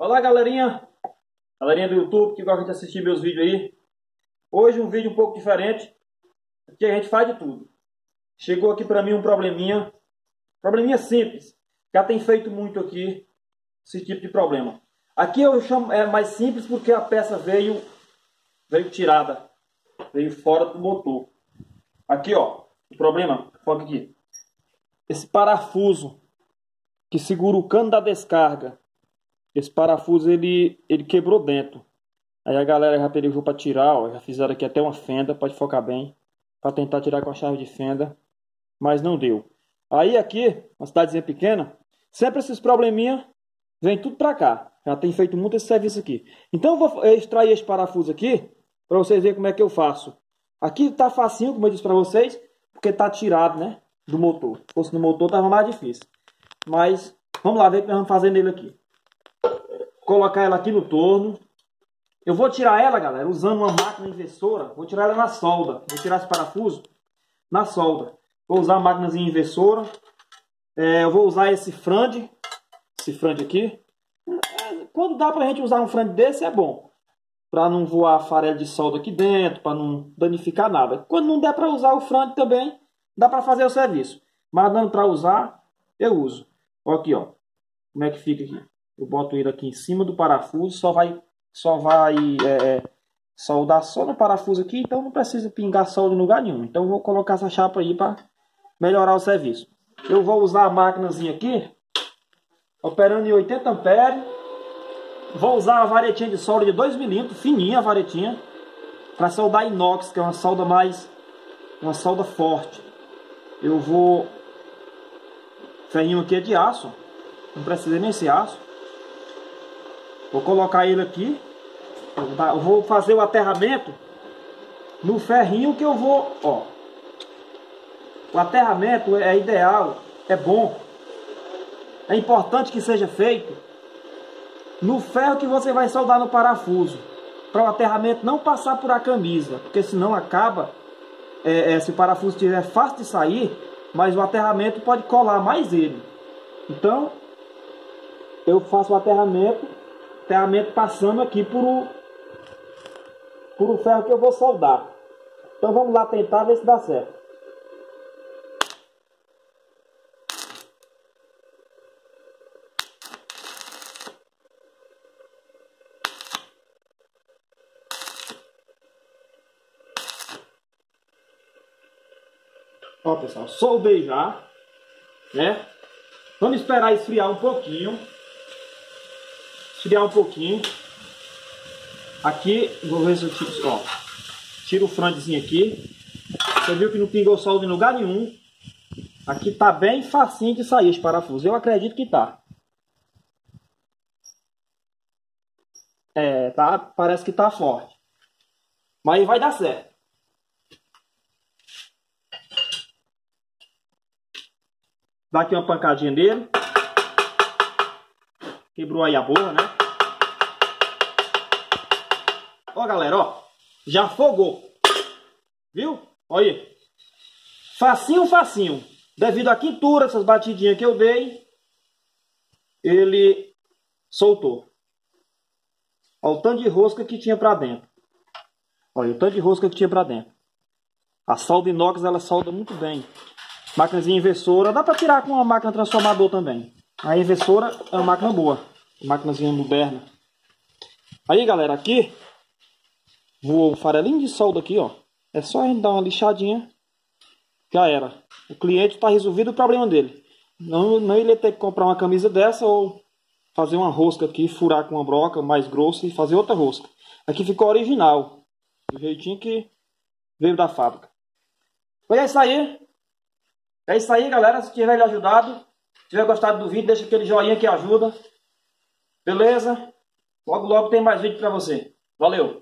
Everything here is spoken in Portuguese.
Olá, galerinha do YouTube que gosta de assistir meus vídeos aí. Hoje um vídeo um pouco diferente, porque a gente faz de tudo. Chegou aqui para mim um probleminha simples. Já tem feito muito aqui esse tipo de problema. Aqui eu chamo mais simples porque a peça veio tirada, veio fora do motor. Aqui ó, o problema, foca aqui. Esse parafuso que segura o cano da descarga. Esse parafuso ele quebrou dentro. Aí a galera já pediu para tirar, ó, já fizeram aqui até uma fenda, pode focar bem, para tentar tirar com a chave de fenda, mas não deu. Aí aqui, uma cidadezinha pequena, sempre esses probleminha vem tudo para cá. Já tem feito muito esse serviço aqui. Então eu vou extrair esse parafuso aqui para vocês verem como é que eu faço. Aqui tá facinho, como eu disse para vocês, porque tá tirado, né, do motor. Se fosse no motor tava mais difícil. Mas vamos lá ver o que nós vamos fazer nele aqui. Colocar ela aqui no torno. Eu vou tirar ela, galera, usando uma máquina inversora. Vou tirar ela na solda. Vou tirar esse parafuso na solda. Vou usar a máquinazinha inversora. Eu vou usar esse frande. Esse frande aqui. Quando dá pra gente usar um frande desse é bom. Pra não voar farelo de solda aqui dentro. Pra não danificar nada. Quando não der pra usar o frande também, dá pra fazer o serviço. Mas dando pra usar, eu uso. Ó aqui, ó. Como é que fica aqui. Eu boto ele aqui em cima do parafuso, só vai soldar só no parafuso aqui, então não precisa pingar solda em lugar nenhum. Então eu vou colocar essa chapa aí para melhorar o serviço. Eu vou usar a máquinazinha aqui, operando em 80 amperes. Vou usar a varetinha de solda de 2 milímetros, fininha a varetinha, para soldar inox, que é uma solda forte. Eu vou... ferrinho aqui é de aço, não precisa nem ser aço. Vou colocar ele aqui. Eu vou fazer o aterramento no ferrinho que eu vou, ó. O aterramento é ideal, é bom. É importante que seja feito no ferro que você vai soldar no parafuso, para o aterramento não passar por a camisa, porque senão acaba, se o parafuso estiver fácil de sair, mas o aterramento pode colar mais ele. Então, eu faço o aterramento passando aqui por o ferro que eu vou soldar. Então vamos lá tentar ver se dá certo. Ó pessoal, soldei já, né? Vamos esperar esfriar um pouquinho. Esfriar um pouquinho. Aqui, vou ver se eu tiro, ó. Tiro o frandezinho aqui. Você viu que não pingou solda em lugar nenhum. Aqui tá bem facinho de sair esse parafuso. Eu acredito que tá. Tá, parece que tá forte. Mas vai dar certo. Dá aqui uma pancadinha nele. Quebrou aí a borra, né? Ó, galera, ó. Já afogou. Viu? Olha aí. Facinho, facinho. Devido à quintura, essas batidinhas que eu dei, ele soltou. Olha o tanto de rosca que tinha pra dentro. Olha o tanto de rosca que tinha pra dentro. A solda inox, ela solda muito bem. Máquinazinha inversora. Dá pra tirar com uma máquina transformador também. A inversora é uma máquina boa. Máquinazinha moderna. Aí, galera, aqui voou o farelinho de solda aqui, ó. É só a gente dar uma lixadinha. Já era. O cliente está resolvido o problema dele. Não ele ia ter que comprar uma camisa dessa ou fazer uma rosca aqui, furar com uma broca mais grossa e fazer outra rosca. Aqui ficou original. Do jeitinho que veio da fábrica. Foi isso aí. É isso aí, galera. Se tiver lhe ajudado, se tiver gostado do vídeo, deixa aquele joinha que ajuda. Beleza? Logo, logo tem mais vídeo pra você. Valeu!